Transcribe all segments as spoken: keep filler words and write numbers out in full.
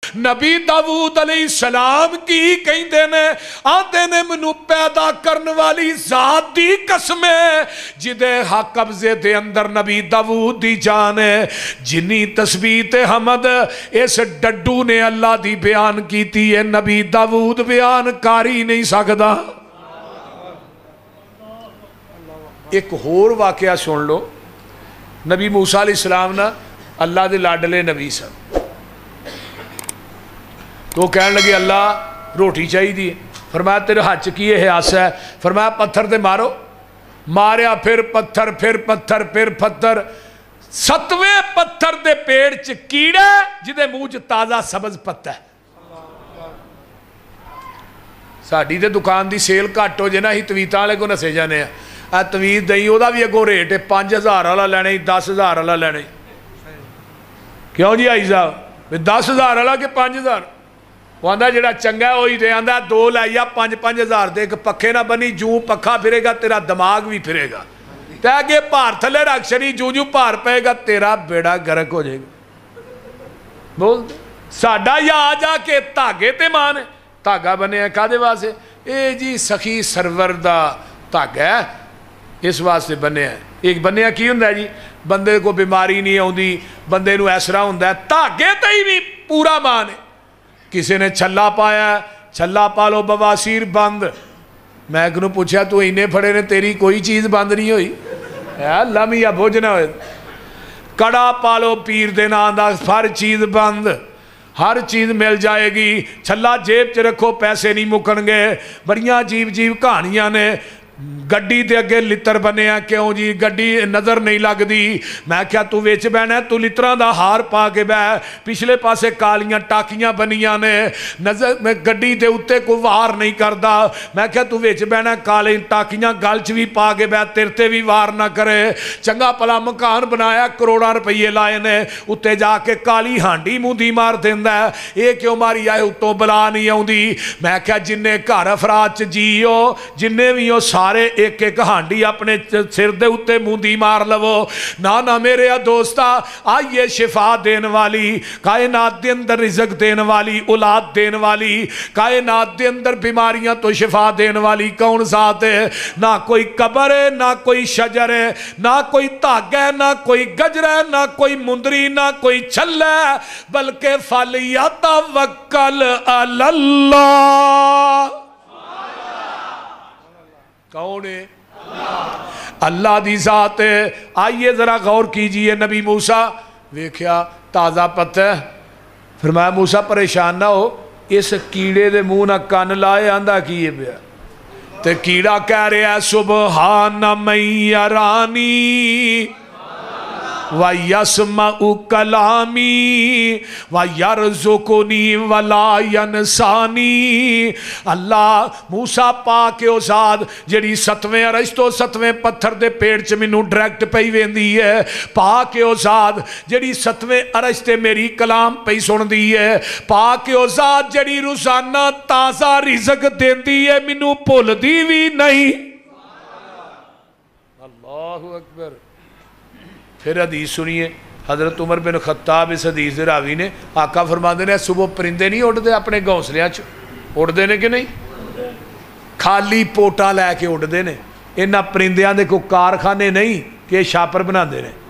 نبی داؤد علیہ السلام کی کہندے نے آندے نے منو پیدا کرن والی ذات دی قسم ہے جدے حق قبضے دے اندر نبی داؤد دی جان ہے جنی تسبیح تے حمد اس ڈڈو نے اللہ دی بیان کیتی ہے نبی داؤد بیان کاری نہیں سکدا۔ ایک اور واقعہ سن لو، نبی موسیٰ علیہ السلام نا اللہ دے لاڈلے نبی سن، تو کہنے لگے اللہ روٹی چاہی دی، فرمایا تیرے ہاتھ کی یہ آسا ہے، فرمایا پتھر دے مارو، ماریا پھر پتھر پھر پتھر پھر پتھر، ستویں پتھر دے پیڑ چ کیڑا جدے منہ چ تازہ سبز پتہ ہے۔ ساڑی دے دکان دی سیل کٹ ہو جائے ہی تویتاں والے کو نسے جانے ہیں، اے تویت دیں او دا بھی اگو ریٹ ہے پانچ ہزار والا لینے دس ہزار والا لینے، کیوں جی آئی صاحب دس ہزار والا کہ پانچ ہزار؟ وہ آندہ جڑا چنگا ہے وہی دے آندہ دو لائیا پانچ پانچ ہزار دے کہ پکھے نہ بنی جو پکھا پھرے گا تیرا دماغ بھی پھرے گا، تے کہ پار تھلے رکھ شری جو جو پار پہے گا تیرا بیڑا گرک ہو جائے گا۔ بول دے ساڑھا یا آجا کے تاگے تے مانے تاگا بنے ہیں کھا دے واسے اے جی سخی سرور دا تاگا ہے اس واسے بنے ہیں، ایک بنے ہیں کی ہوندہ ہے جی بندے کو بیماری نہیں ہوندی بندے نو ایسرا ہوندہ ہے تاگے تے ہی بھی پورا مانے۔ کسی نے چھلا پایا ہے چھلا پالو بواسیر بند، میں ایک نو پوچھا تو انہیں پھڑے نے تیری کوئی چیز بند نہیں ہوئی، اللہ میاں بھوجنا ہوئے کڑا پالو پیر دینا آندہ ہر چیز بند، ہر چیز مل جائے گی، چھلا جیب چ رکھو پیسے نہیں مکن گے۔ بڑیاں جیب جیب کہانیاں نے گڈی تے اگے لتر بنے ہیں کیوں جی گڈی نظر نہیں لگ دی، میں کیا تو ویچ بہنا ہے تو لتران دا ہار پا کے بہ پچھلے پاسے کالیاں ٹاکیاں بنیاں نے نظر میں گڈی دے اتے کو وار نہیں کردا، میں کیا تو ویچ بہنا ہے کالیں ٹاکیاں گالچ بھی پا کے بہ تیرتے بھی وار نہ کرے، چنگا پلا مکان بنایا کروڑاں روپیے لائے نے اتے جا کے کالی ہانڈی موندی مار دیندہ ہے اے کیوں ماری آئے اتوں بلا نہیں آؤں دی، میں کیا جننے گھر افراد جیو جننے بھی ہو سارے ایک ایک ہانڈی اپنے سر دے اتے موندی مار لو، نانا میرے دوستا آئیے شفا دین والی کائنات دے اندر رزق دین والی اولاد دین والی کائنات دے اندر بیماریاں تو شفا دین والی کون ذات ہے؟ نہ کوئی قبر ہے نہ کوئی شجر ہے نہ کوئی تاغ ہے نہ کوئی گجر ہے نہ کوئی مندری نہ کوئی چھل ہے بلکہ فَلْيَتَوَكَّلْ عَلَى اللَّهِ۔ کون ہے؟ اللہ دی ذات ہے۔ آئیے ذرا غور کیجئے نبی موسیٰ ویکھیا تازہ پتہ ہے، فرمایا موسیٰ پریشان نہ ہو اس کیڑے دے منہ نہ کان لائے آندہ کیے بیا تے کیڑا کہہ رہے ہیں سبحان من یرانی وَيَسْمَعُ كَلَامِي وَيَرْزُقُنِي وَلَا يَنْسَانِي۔ اللہ موسیٰ پاک او ذات جڑی ستویں عرش تو ستویں پتھر دے پیڑ چ مینوں ڈائریکٹ پئی ویندی ہے، پاک او ذات جڑی ستویں عرش تے میری کلام پئی سندی ہے، پاک او ذات جڑی روزانہ تازہ رزق دیندی ہے مینوں بھلدی وی نہیں۔ اللہ اکبر۔ پھر حدیث سنیے حضرت عمر بن خطاب اس حدیث راوی نے آقا فرماندے نے صبح پرندے نہیں اڑ دے اپنے گھونسلیاں چ اڑ دے نے کہ نہیں خالی پوٹا لے کے اڑ دے نے، انہاں پرندیاں دے کو کارخانے نہیں کہ شاپر بنا دے نے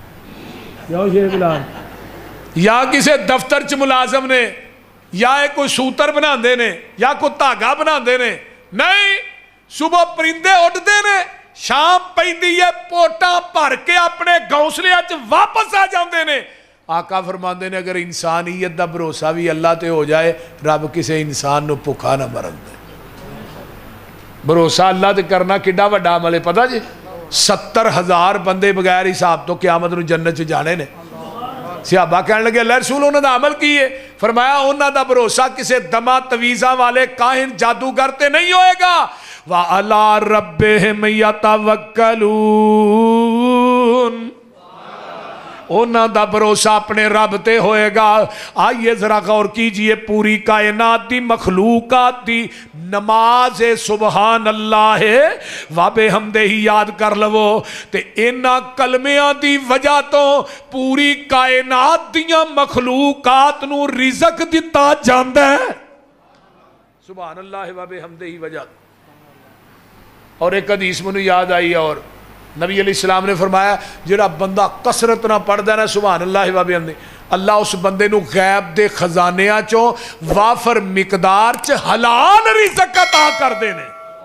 یا کسے دفتر چ ملازم نے یا کوئی سوتر بنا دے نے یا کوئی دھاگا بنا دے نے، نہیں صبح پرندے اڑ دے نے شام پیندی ہے پوٹا بھر کے اپنے گھونسلے اچ واپس آ جاندے نے۔ آقا فرماندے نے اگر انسانیت دا بھروسہ بھی اللہ تے ہو جائے رب کسے انسان نو بھکھا نہ مرن دے۔ بھروسہ اللہ تے کرنا کڈا وڈا عمل ہے پتہ جی، ستر ہزار بندے بغیر حساب تو قیامت نو جنت چ جانے نے۔ صحابہ کہنے لگے اللہ رسول انہوں نے عمل کیے، فرمایا انہوں دا بھروسہ کسے دمہ تویزہ والے کاہن جادوگر تے نہیں ہوئے گا۔ وَعَلَىٰ رَبِّهِمْ يَتَوَكَّلُونَ۔ انہاں دا بھروسہ اپنے رب تے ہوئے گا۔ آئیے ذرا غور کیجئے، پوری کائنات دی مخلوقات دی نماز سبحان اللہ و بحمدہ ہی یاد کر لو تے انہاں کلمیاں دی وجہ تو پوری کائنات دیاں مخلوقات نو رزق دیتا جاندہ ہے سبحان اللہ و بحمدہ ہی وجہ۔ اور ایک حدیث منو یاد آئی، اور نبی علیہ السلام نے فرمایا جڑا بندہ کثرت نہ پڑھ دینا سبحان اللہ و بحمدہ، اللہ اس بندے نو غیب دے خزانیاں چوں وافر مقدار چ حلال رزق عطا کر دینے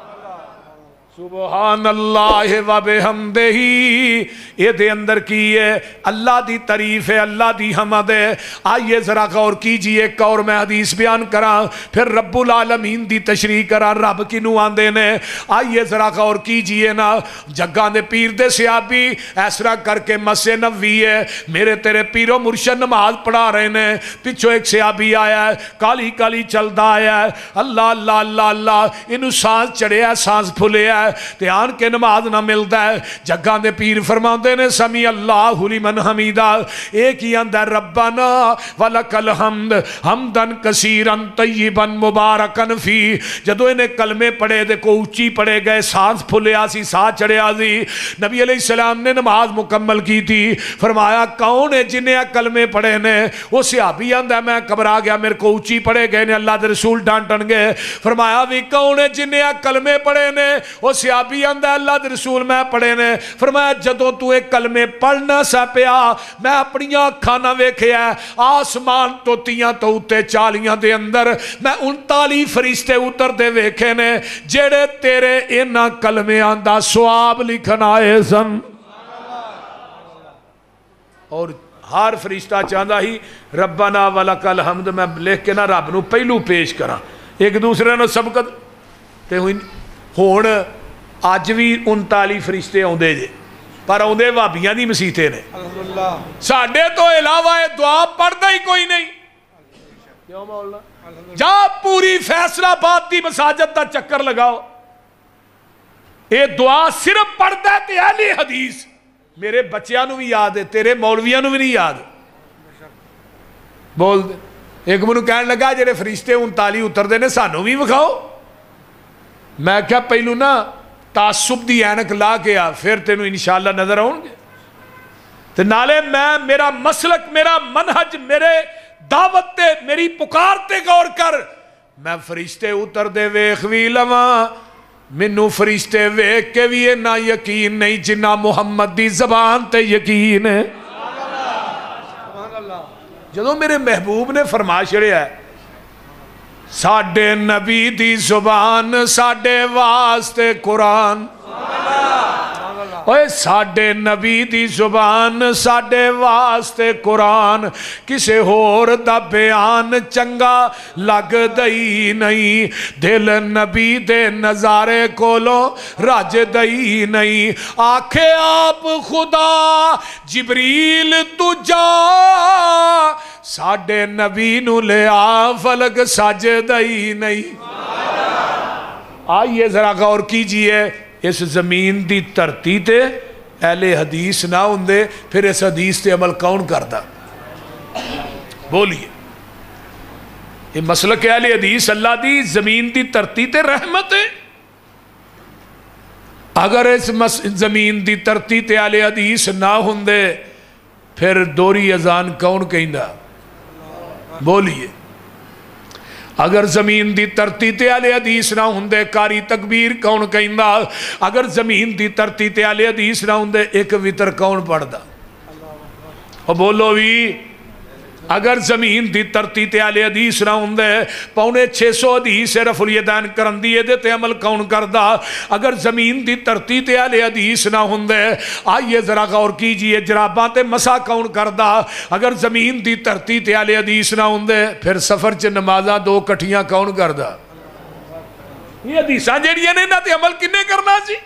سبحان اللہ و بحمدہ ہی۔ یہ دے اندر کی ہے اللہ دی تعریف ہے، اللہ دی حمد ہے۔ آئیے ذرا غور کیجئے، ایک اور میں حدیث بیان کراں پھر رب العالمین دی تشریح کراں رب کی نو آندے نے۔ آئیے ذرا غور کیجئے نا، جگاں دے پیر دے سیابی ایسرا کر کے مسجد نبوی ہے، میرے تیرے پیرو مرشد نماز پڑھا رہے نے، پچھو ایک سیابی آیا ہے کالی کالی چلدا آیا ہے، اللہ اللہ اللہ اللہ انہوں سانس چڑھے ہے سانس پھلے ہے تے آن کے نماز نہ ملتا ہے۔ جگاں دے پیر فرماندے نے سمی اللہ لمن حمیدہ، ایک ہی اندر ربنا ولک الحمد حمدن کثیرن طیبن مبارکن فی۔ جدو انہیں کلمے پڑھے دے کو اونچی پڑھے گئے سانس پھلے آسی سا چڑھے آسی، نبی علیہ السلام نے نماز مکمل کی تھی، فرمایا کون ہے جنہیں کلمے پڑھے نے؟ وہ صحابی اندر میں گھبرا گیا میرے کو اونچی پڑھے گئے نے اللہ دے رسول ڈانٹن گے۔ فرمایا بھی کون ہے جنہیں کلمے پڑھے نے؟ وہ صحابی اندر اللہ دے رسول میں پڑھے نے۔ فرمایا جدوں تو ایک کلمے پڑھنا سا پیا میں اپنی آنکھاں نہ ویکھیا آسمان تو تیاں تو اتے چالیاں دے اندر میں انتالی فرشتے اتر دے ویکھے نے جڑے تیرے انہاں کلمیاں دا ثواب لکھن آئے سن۔ اور ہر فرشتہ چاہتا ہی ربنا ولک الحمد میں لکھ کے نہ رب نو پہلو پیش کرا، ایک دوسرے نو سبقت تے ہون آج بھی انتالی فرشتے آندے جے پر آندے وابیاں دی مسیطے نے، ساڑھے تو علاوہ دعا پڑھتا ہی کوئی نہیں۔ کیوں مولانا؟ جا پوری فیصلہ آباد دی مساجد دا چکر لگاؤ، اے دعا صرف پڑھتا ہے تے اہل حدیث، میرے بچیاں نو بھی یاد ہے تیرے مولویاں نو بھی نہیں یاد، بول دے۔ ایک منو کہنے لگا جڑے فرشتے انتالی اتر دے نے سانو بھی بکھاؤ، میں کیا پہلو نا تعصب دی اینک لا کے آ پھر تینوں انشاءاللہ نظر آؤں گے تو نالے میں میرا مسلک میرا منہج میرے دعوت تے میری پکار تے غور کر، میں فرشتے اتر دے ویخ وی لواں منو فرشتے ویخ کے بھی نہ یقین نہیں جنہ محمد دی زبان تے یقین ہے۔ جدو میرے محبوب نے فرما چھڑیا ہے ساڑھے نبی دی زبان ساڑھے واسطے قرآن، اوہ ساڑھے نبی دی زبان ساڑھے واسطے قرآن، کسے ہور دا بیان چنگا لگ دئی نہیں، دل نبی دے نظارے کولو راج دئی نہیں، آکھے آپ خدا جبریل تو جا ساڑھے نبی نو لے آ فلک ساج دئی نہیں۔ آئیے ذرا غور کیجئے، اس زمین دی ترتی تے اہل حدیث نہ ہوندے پھر اس حدیث تے عمل کون کرتا؟ بولیے، یہ مسلک اہل حدیث اللہ دی زمین دی ترتی تے رحمت ہے۔ اگر اس زمین دی ترتی تے اہل حدیث نہ ہوندے پھر دوری اذان کون کہندا؟ بولیے، اگر زمین دی ترتی تے اہل حدیث نہ ہوندے کاری تکبیر کون کہندا؟ اگر زمین دی ترتی تے اہل حدیث نہ ہوندے ایک وطر کون پڑھدا؟ اور بولو بھی، اگر زمین دی ترتی تے اہل حدیث نہ ہوندے پونے چھ سو حدیث رفع الیدین کرن دی دے تے عمل کون کردا؟ اگر زمین دی ترتی تے اہل حدیث نہ ہوندے آئیے ذرا غور کیجئے جراباں تے مسا کون کردا؟ اگر زمین دی ترتی تے اہل حدیث نہ ہوندے پھر سفر چ نمازاں دو کٹھیاں کون کردا؟ یہ حدیثاں جڑیاں نے انہاں تے عمل کنے کرنا سی؟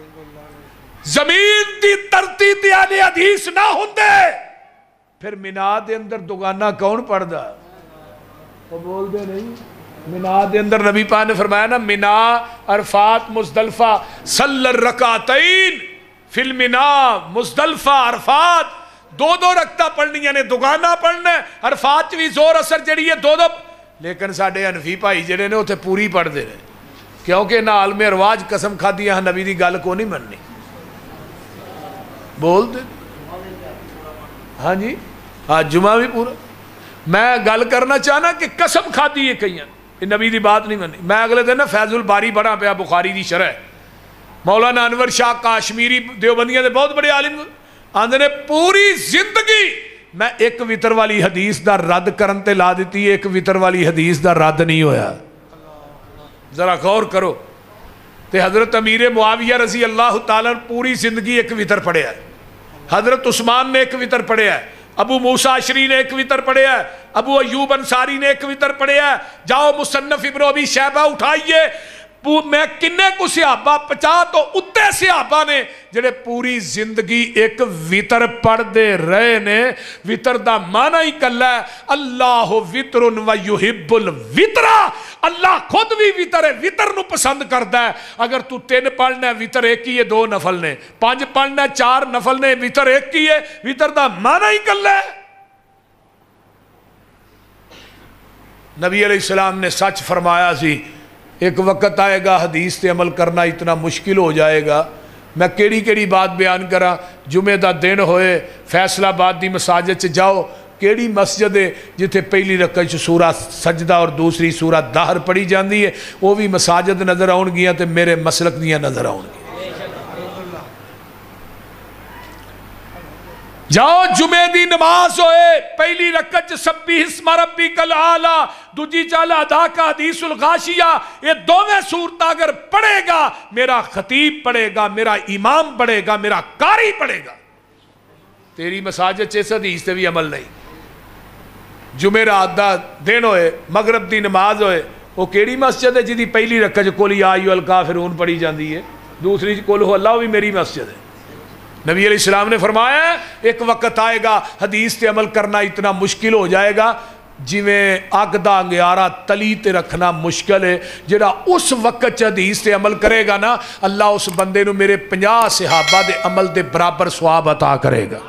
زمین دی ترتی تے اہل حدیث نہ ہوندے پھر مینا دے اندر دگانہ کون پڑھ دا؟ وہ بول دے نہیں، مینا دے اندر نبی پاک نے فرمایا نا مینا عرفات مزدلفہ صلی الرکعتین فی المنا، مزدلفہ عرفات دو دو رکھتا پڑھنیاں نے دگانا پڑھنا ہے عرفات بھی زور اثر جڑی ہے دو دو لیکن ساڑھے حنفی بھائی جڑے نے اتنے پوری پڑھ دے رہے کیونکہ نہ عالم رواج قسم کھا دیا نبی دی گل کو نہیں مننی بول دے ہاں جی ہاں جمعہ بھی پورا میں گل کرنا چاہنا کہ قسم کھا دی یہ کہیں نبی دی بات نہیں مننی میں اگلے دن فیض الباری بڑا پیا بخاری دی شرح مولانا انور شاہ کاشمیری دیوبندیاں دے بہت بڑے عالم آندے نے پوری زندگی میں ایک وطر والی حدیث دا رد کرن تے لا دیتی ایک وطر والی حدیث دا رد نہیں ہویا ذرا غور کرو تے حضرت امیر معاویہ رضی اللہ تعالیٰ پوری زندگی ایک وطر پڑھے ہے حضرت عثمان نے ایک وطر پڑھے ہے ابو موسیٰ عشری نے ایک وطر پڑھے ہے ابو ایوب انصاری نے ایک وطر پڑھے ہے جاؤ مصنف ابن ابی شیبہ اٹھائیے میں کنے کو صحابہ پچا تو اتے صحابہ نے جڑے پوری زندگی ایک وطر پڑھ دے رہے نے وطر دا معنی ہی کلا ہے اللہ وطر و یحب الوطر اللہ خود بھی وطر ہے وطر نو پسند کرتا ہے اگر تو تین پڑھنا ہے وطر ایک ہی ہے دو نفل نے پانچ پڑھنا ہے چار نفل نے وطر ایک ہی ہے وطر دا معنی ہی کلا ہے نبی علیہ السلام نے سچ فرمایا سی ایک وقت آئے گا حدیث تے عمل کرنا اتنا مشکل ہو جائے گا میں کیڑی کیڑی بات بیان کرا جمعہ دا دن ہوئے فیصلہ آباد دی مساجد چ جاؤ کیڑی مسجد ہے جتھے پہلی رکعت چ سورہ سجدہ اور دوسری سورہ دہر پڑھی جاندی ہے وہ بھی مساجد نظر آؤن گیاں تے میرے مسلک دیاں نظر آؤن گیاں جاؤ جمعہ دی نماز ہوئے پہلی رکعت سبح اسم ربک الاعلی دوجی چال ادا کا حدیث الغاشیہ یہ دوویں صورت اگر پڑھے گا میرا خطیب پڑھے گا میرا امام پڑھے گا میرا قاری پڑھے گا تیری مساجد چیس حدیث تے بھی عمل نہیں جمعہ رات دا دن ہوئے مغرب دی نماز ہوئے وہ کیڑی مسجد ہے جدی پہلی رکعت قل یا ایھا الکافرون پڑھی جاندی ہے دوسری قل هو اللہ بھی میری مسجد ہے نبی علیہ السلام نے فرمایا ایک وقت آئے گا حدیث تے عمل کرنا اتنا مشکل ہو جائے گا جویں اگ دا انگیارہ تلی تے رکھنا مشکل ہے جڑا اس وقت حدیث تے عمل کرے گا نا اللہ اس بندے نو میرے پنجاہ صحابہ دے عمل دے برابر ثواب عطا کرے گا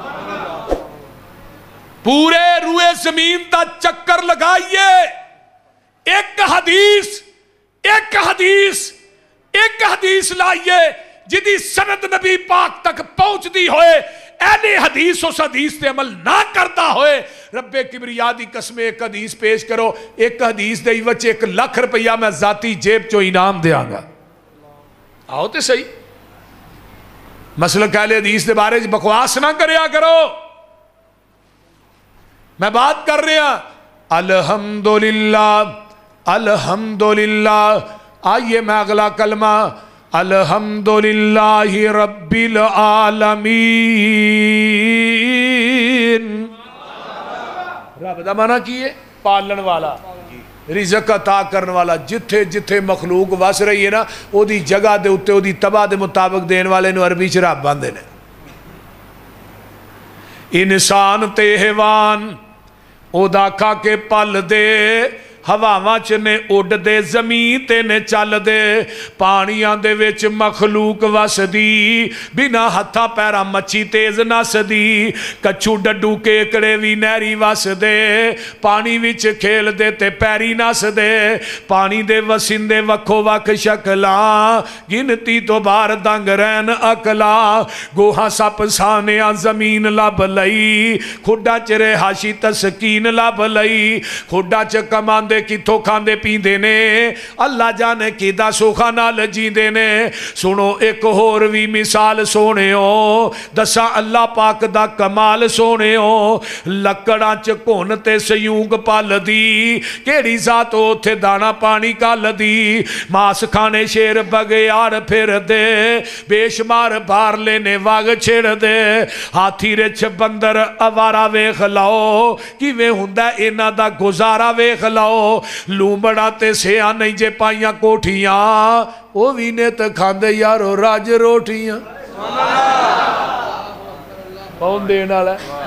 پورے روئے زمین تا چکر لگائیے ایک حدیث ایک حدیث ایک حدیث لائیے جدی سند نبی پاک تک پہنچ دی ہوئے اہل حدیث اس حدیث تے عمل نہ کرتا ہوئے رب کبریا دی قسم ایک حدیث پیش کرو ایک حدیث دے وچ ایک لاکھ روپیہ میں ذاتی جیب چو انعام دیا گا آؤ تے صحیح مسلک اہل حدیث دے بارے بکواس نہ کریا کرو میں بات کر رہا الحمدللہ الحمدللہ آئیے میں اگلا کلمہ الحمدللہ رب العالمین رب دا معنی کی ہے پالن والا رزق عطا کرن والا جتھے جتھے مخلوق وس رہی ہے نا او دی جگہ دے اتے او دی تباہ دے مطابق دین والے نو عربی چ رب باندے نے انسان تے حیوان او دا کھا کے پل دے ہواواں چ نے اڈ دے زمین تے نے چل دے پانیاں دے وچ مخلوق وسدی بنا ہتھا پیرا مچھی تیز نسدی کچھو ڈڈو کیکڑے وی نہری وس دے پانی وچ کھیل دے تے پیری نس دے پانی دے وسندے وکھو وکھ شکلاں گنتی تو بار دنگ رہن اکلا گوہاں سپ سانیاں زمین لب لئی کھڈا چ رہاشی تسکین لب لئی کھڈا چ کماندے کتھوں کھاندے پیندے نے اللہ جانے کی دا سوکھا نال جیندے نے سنو ایک اور وی مثال سونے ہو دسا اللہ پاک دا کمال سونے ہو لکڑاں چکون تے سیونگ پال دی کیڑی ذات ہو تھے دانا پانی کال دی ماس کھانے شیر بگیار پھر دے بے شمار بار لینے واگ چھڑ دے ہاتھی رچ بندر اوارا ویخ لاؤ کی وے ہندہ اینا دا گزارا ویخ لاؤ لومبڑا تے سیاں نہیں جے پائیاں کوٹھیاں او وینے تے کھاندے یارو راج روٹیاں کون دینا ہے